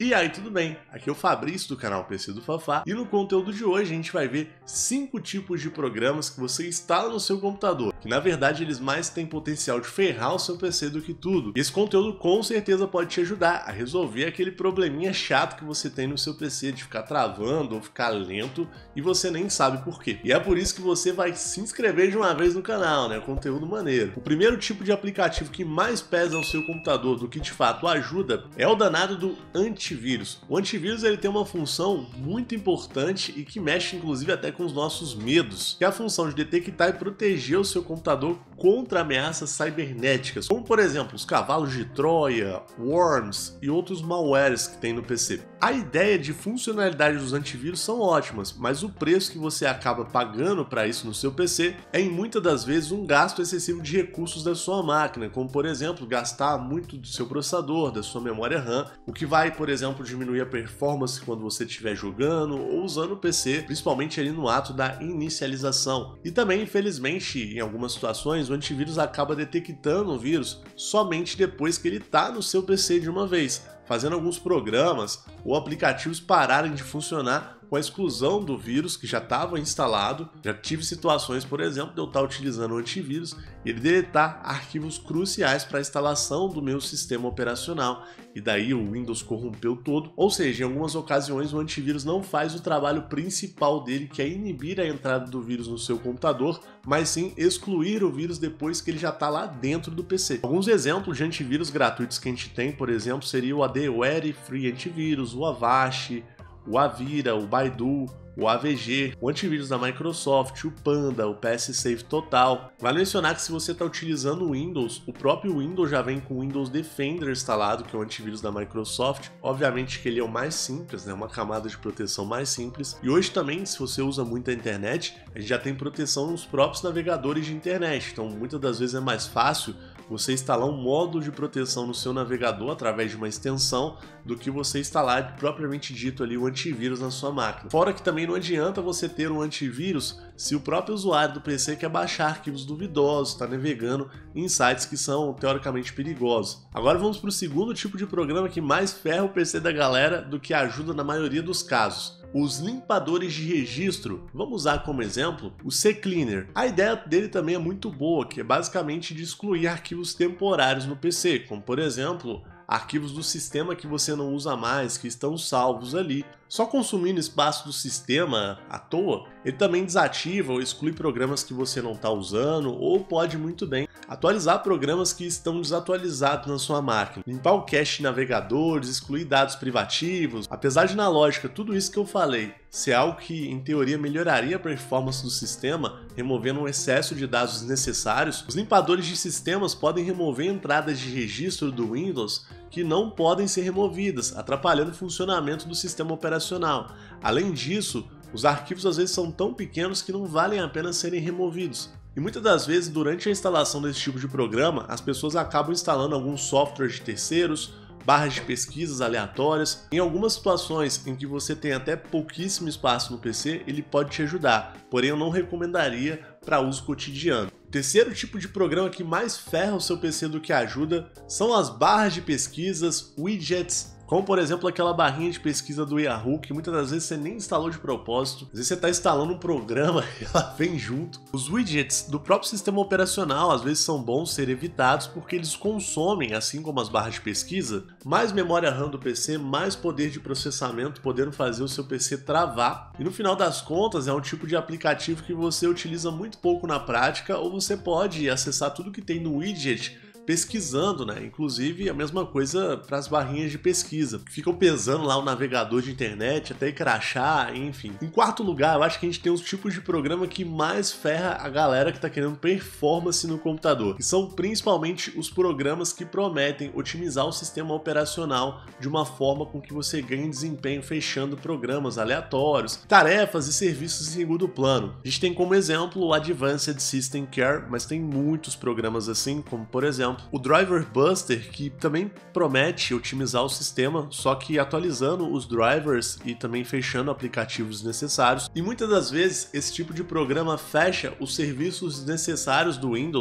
E aí, tudo bem? Aqui é o Fabrício do canal PC do Fafá e no conteúdo de hoje a gente vai ver 5 tipos de programas que você instala no seu computador, que na verdade eles mais têm potencial de ferrar o seu PC do que tudo. E esse conteúdo com certeza pode te ajudar a resolver aquele probleminha chato que você tem no seu PC de ficar travando ou ficar lento e você nem sabe por quê. E é por isso que você vai se inscrever de uma vez no canal, né? Conteúdo maneiro. O primeiro tipo de aplicativo que mais pesa no seu computador do que de fato ajuda é o danado do antivírus. O antivírus ele tem uma função muito importante e que mexe inclusive até com os nossos medos, que é a função de detectar e proteger o seu computador contra ameaças cibernéticas, como por exemplo os cavalos de Troia, worms e outros malwares que tem no PC. A ideia de funcionalidade dos antivírus são ótimas, mas o preço que você acaba pagando para isso no seu PC é em muitas das vezes um gasto excessivo de recursos da sua máquina, como por exemplo gastar muito do seu processador, da sua memória RAM, o que vai, por exemplo, diminuir a performance quando você estiver jogando ou usando o PC, principalmente ali no ato da inicialização. E também, infelizmente, em algumas situações, o antivírus acaba detectando o vírus somente depois que ele está no seu PC de uma vez, fazendo alguns programas ou aplicativos pararem de funcionar com a exclusão do vírus que já estava instalado. Já tive situações, por exemplo, de eu estar utilizando o antivírus e ele deletar arquivos cruciais para a instalação do meu sistema operacional e daí o Windows corrompeu todo. Ou seja, em algumas ocasiões o antivírus não faz o trabalho principal dele, que é inibir a entrada do vírus no seu computador, mas sim excluir o vírus depois que ele já está lá dentro do PC. Alguns exemplos de antivírus gratuitos que a gente tem, por exemplo, seria o ADWare Free Antivírus, o Avast, o Avira, o Baidu, o AVG, o antivírus da Microsoft, o Panda, o PS Safe Total. Vale mencionar que se você está utilizando o Windows, o próprio Windows já vem com o Windows Defender instalado, que é o antivírus da Microsoft. Obviamente que ele é o mais simples, né? Uma camada de proteção mais simples. E hoje também, se você usa muito a internet, a gente já tem proteção nos próprios navegadores de internet. Então, muitas das vezes é mais fácil você instalar um módulo de proteção no seu navegador através de uma extensão do que você instalar propriamente dito ali o antivírus na sua máquina. Fora que também não adianta você ter um antivírus se o próprio usuário do PC quer baixar arquivos duvidosos, está navegando em sites que são teoricamente perigosos. Agora vamos para o segundo tipo de programa que mais ferra o PC da galera do que ajuda na maioria dos casos. Os limpadores de registro. Vamos usar como exemplo o CCleaner. A ideia dele também é muito boa, que é basicamente de excluir arquivos temporários no PC, como por exemplo arquivos do sistema que você não usa mais, que estão salvos ali. Só consumindo espaço do sistema à toa, ele também desativa ou exclui programas que você não está usando, ou pode muito bem atualizar programas que estão desatualizados na sua máquina, limpar o cache de navegadores, excluir dados privativos. Apesar de, na lógica, tudo isso que eu falei ser algo que em teoria melhoraria a performance do sistema, removendo um excesso de dados desnecessários, os limpadores de sistemas podem remover entradas de registro do Windows que não podem ser removidas, atrapalhando o funcionamento do sistema operacional. Além disso, os arquivos às vezes são tão pequenos que não valem a pena serem removidos. E muitas das vezes, durante a instalação desse tipo de programa, as pessoas acabam instalando alguns softwares de terceiros, barras de pesquisas aleatórias. Em algumas situações em que você tem até pouquíssimo espaço no PC, ele pode te ajudar, porém eu não recomendaria para uso cotidiano. O terceiro tipo de programa que mais ferra o seu PC do que ajuda são as barras de pesquisas, widgets, como por exemplo aquela barrinha de pesquisa do Yahoo, que muitas das vezes você nem instalou de propósito. Às vezes você está instalando um programa e ela vem junto. Os widgets do próprio sistema operacional às vezes são bons ser evitados porque eles consomem, assim como as barras de pesquisa, mais memória RAM do PC, mais poder de processamento, podendo fazer o seu PC travar. E no final das contas é um tipo de aplicativo que você utiliza muito pouco na prática, ou você pode acessar tudo que tem no widget pesquisando, né? Inclusive a mesma coisa para as barrinhas de pesquisa, que ficam pesando lá o navegador de internet até crashar, enfim. Em quarto lugar, eu acho que a gente tem os tipos de programa que mais ferra a galera que está querendo performance no computador, que são principalmente os programas que prometem otimizar o sistema operacional de uma forma com que você ganhe desempenho fechando programas aleatórios, tarefas e serviços em segundo plano. A gente tem como exemplo o Advanced System Care, mas tem muitos programas assim, como por exemplo o Driver Buster, que também promete otimizar o sistema, só que atualizando os drivers e também fechando aplicativos necessários. E muitas das vezes esse tipo de programa fecha os serviços necessários do Windows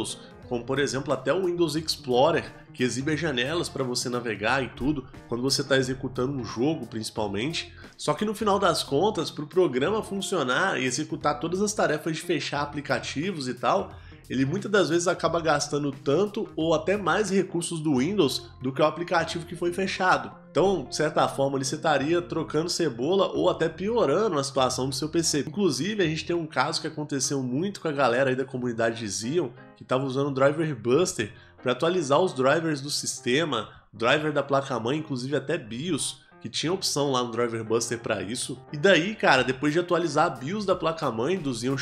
como por exemplo até o Windows Explorer, que exibe as janelas para você navegar e tudo, quando você está executando um jogo principalmente. Só que no final das contas, para o programa funcionar e executar todas as tarefas de fechar aplicativos e tal, ele muitas das vezes acaba gastando tanto ou até mais recursos do Windows do que o aplicativo que foi fechado. Então, de certa forma, você estaria trocando cebola ou até piorando a situação do seu PC. Inclusive, a gente tem um caso que aconteceu muito com a galera aí da comunidade de Xeon, que estava usando o Driver Buster para atualizar os drivers do sistema, driver da placa-mãe, inclusive até BIOS, que tinha opção lá no Driver Buster para isso. E daí, cara, depois de atualizar a BIOS da placa-mãe do Xeon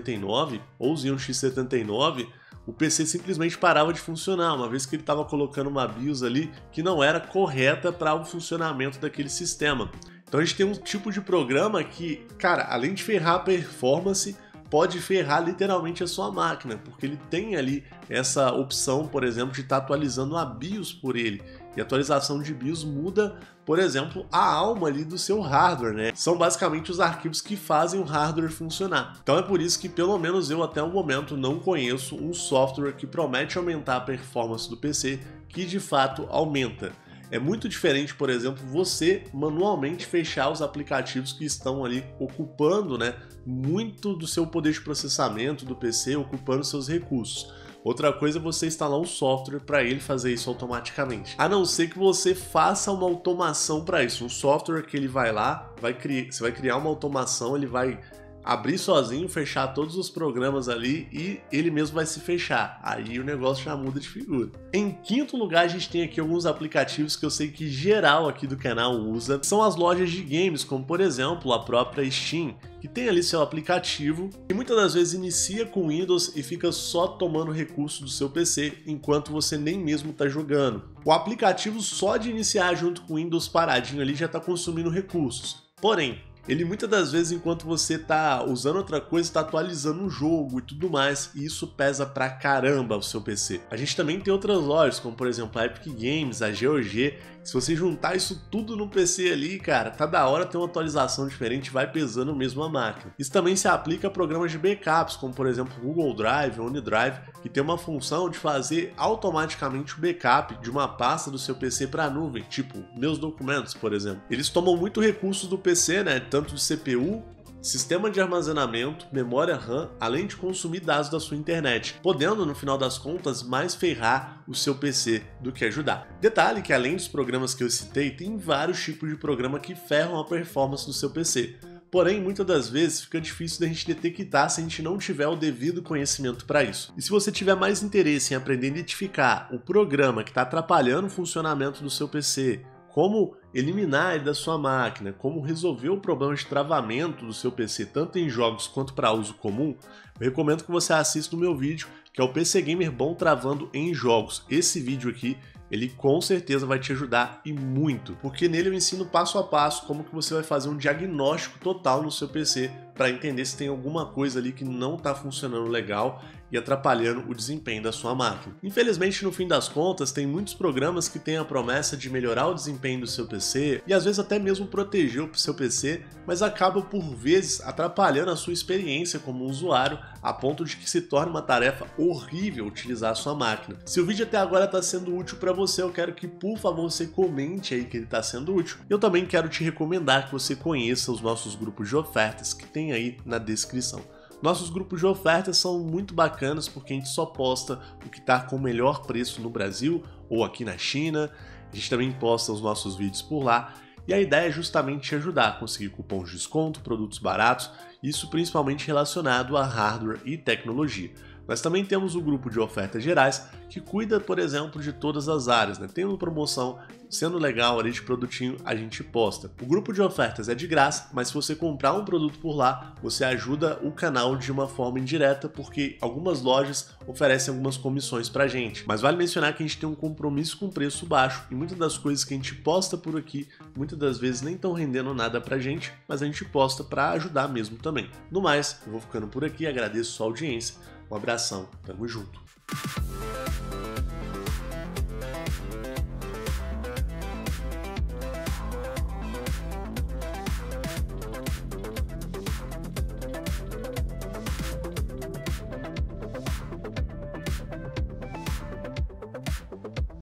X99 ou Xeon X79, o PC simplesmente parava de funcionar, uma vez que ele estava colocando uma BIOS ali que não era correta para o funcionamento daquele sistema. Então a gente tem um tipo de programa que, cara, além de ferrar a performance, pode ferrar literalmente a sua máquina, porque ele tem ali essa opção, por exemplo, de estar atualizando a BIOS por ele. E a atualização de BIOS muda, por exemplo, a alma ali do seu hardware, né? São basicamente os arquivos que fazem o hardware funcionar. Então é por isso que pelo menos eu até o momento não conheço um software que promete aumentar a performance do PC, que de fato aumenta. É muito diferente, por exemplo, você manualmente fechar os aplicativos que estão ali ocupando, né, muito do seu poder de processamento do PC, ocupando seus recursos. Outra coisa é você instalar um software para ele fazer isso automaticamente. A não ser que você faça uma automação para isso. Um software que ele vai lá, você vai criar uma automação, ele vai abrir sozinho, fechar todos os programas ali e ele mesmo vai se fechar. Aí o negócio já muda de figura. Em quinto lugar, a gente tem aqui alguns aplicativos que eu sei que geral aqui do canal usa. São as lojas de games, como por exemplo a própria Steam, que tem ali seu aplicativo e muitas das vezes inicia com Windows e fica só tomando recursos do seu PC enquanto você nem mesmo está jogando. O aplicativo só de iniciar junto com o Windows paradinho ali já está consumindo recursos. Porém, ele muitas das vezes, enquanto você tá usando outra coisa, está atualizando o jogo e tudo mais, e isso pesa pra caramba o seu PC. A gente também tem outras lojas, como por exemplo a Epic Games, a GOG. Se você juntar isso tudo no PC ali, cara, tá da hora ter uma atualização diferente, vai pesando mesmo a máquina. Isso também se aplica a programas de backups, como por exemplo o Google Drive, OneDrive, que tem uma função de fazer automaticamente o backup de uma pasta do seu PC para a nuvem, tipo meus documentos, por exemplo. Eles tomam muito recursos do PC, né, tanto de CPU, sistema de armazenamento, memória RAM, além de consumir dados da sua internet, podendo, no final das contas, mais ferrar o seu PC do que ajudar. Detalhe que, além dos programas que eu citei, tem vários tipos de programa que ferram a performance do seu PC. Porém, muitas das vezes fica difícil da gente detectar se a gente não tiver o devido conhecimento para isso. E se você tiver mais interesse em aprender a identificar o programa que está atrapalhando o funcionamento do seu PC, como eliminar ele da sua máquina, como resolver o problema de travamento do seu PC, tanto em jogos quanto para uso comum, eu recomendo que você assista o meu vídeo, que é o PC Gamer Bom Travando em Jogos. Esse vídeo aqui, ele com certeza vai te ajudar e muito, porque nele eu ensino passo a passo como que você vai fazer um diagnóstico total no seu PC para entender se tem alguma coisa ali que não está funcionando legal e atrapalhando o desempenho da sua máquina. Infelizmente, no fim das contas, tem muitos programas que têm a promessa de melhorar o desempenho do seu PC e às vezes até mesmo proteger o seu PC, mas acabam por vezes atrapalhando a sua experiência como usuário a ponto de que se torne uma tarefa horrível utilizar a sua máquina. Se o vídeo até agora está sendo útil para você, eu quero que por favor você comente aí que ele está sendo útil. Eu também quero te recomendar que você conheça os nossos grupos de ofertas que tem aí na descrição. Nossos grupos de ofertas são muito bacanas porque a gente só posta o que está com o melhor preço no Brasil ou aqui na China. A gente também posta os nossos vídeos por lá. E a ideia é justamente te ajudar a conseguir cupons de desconto, produtos baratos, isso principalmente relacionado a hardware e tecnologia. Nós também temos o grupo de ofertas gerais, que cuida, por exemplo, de todas as áreas, né? Tem uma promoção, sendo legal ali de produtinho, a gente posta. O grupo de ofertas é de graça, mas se você comprar um produto por lá, você ajuda o canal de uma forma indireta, porque algumas lojas oferecem algumas comissões pra gente. Mas vale mencionar que a gente tem um compromisso com preço baixo, e muitas das coisas que a gente posta por aqui, muitas das vezes nem estão rendendo nada pra gente, mas a gente posta pra ajudar mesmo também. No mais, eu vou ficando por aqui, agradeço a sua audiência. Um abração, tamo junto.